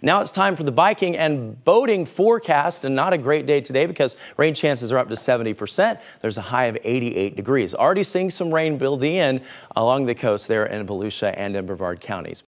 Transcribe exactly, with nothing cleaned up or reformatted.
Now it's time for the biking and boating forecast, and not a great day today because rain chances are up to seventy percent. There's a high of eighty-eight degrees. Already seeing some rain build in along the coast there in Volusia and in Brevard counties.